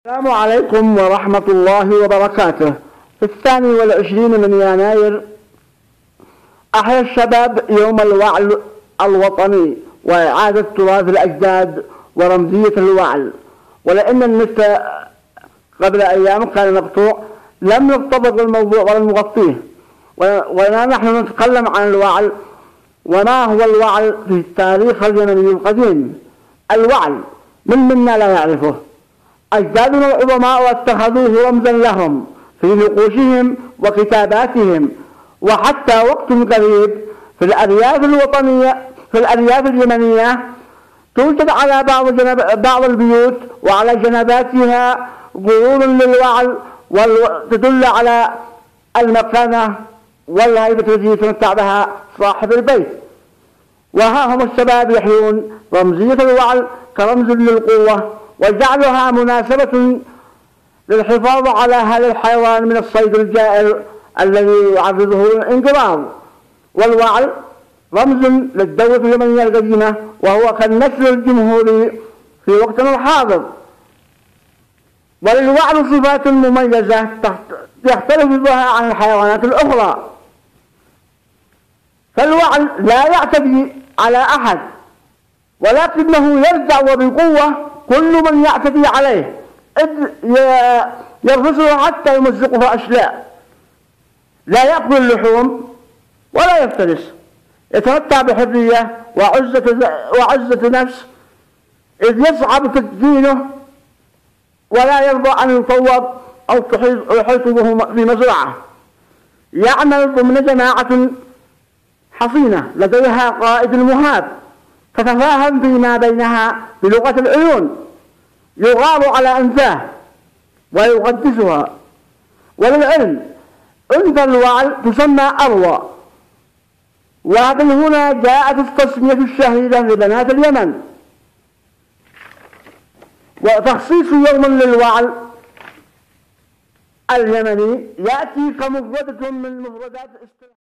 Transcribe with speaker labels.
Speaker 1: السلام عليكم ورحمة الله وبركاته. في 22 من يناير أحيا الشباب يوم الوعل الوطني وإعادة تراث الأجداد ورمزية الوعل. ولأن النت قبل أيام كان مقطوع لم نرتبط بالموضوع ولم نغطيه، ونحن نتكلم عن الوعل وما هو الوعل في التاريخ اليمني القديم. الوعل منا لا يعرفه. أجدادنا العظماء اتخذوه رمزا لهم في نقوشهم وكتاباتهم، وحتى وقت قريب في الأرياف الوطنية في الأرياف اليمنية توجد على بعض البيوت وعلى جنباتها قرون للوعل تدل على المكانة والهيبة التي يتمتع بها صاحب البيت. وها هم الشباب يحيون رمزية الوعل كرمز للقوة، وجعلها مناسبة للحفاظ على هذا الحيوان من الصيد الجائر الذي يعرضه للانقراض. والوعل رمز للدولة اليمنية القديمة، وهو كالنسل الجمهوري في وقتنا الحاضر. وللوعل صفات مميزة يختلف بها عن الحيوانات الأخرى. فالوعل لا يعتدي على أحد، ولكنه يرجع وبقوة كل من يعتدي عليه، إذ يرفسه حتى يمزقه أشلاء. لا يأكل اللحوم ولا يفترس، يتمتع بحرية وعزة نفس، إذ يصعب تدفينه ولا يرضى أن يطور أو يحيط به في مزرعة. يعمل ضمن جماعة حصينة لديها قائد مهاب تتفاهم فيما بينها بلغة العيون، يغار على أنفاه ويقدسها. وللعلم أنثى الوعل تسمى أروى، ومن هنا جاءت التسمية الشهيرة لبنات اليمن. وتخصيص يوم للوعل اليمني يأتي كمفردة من مفردات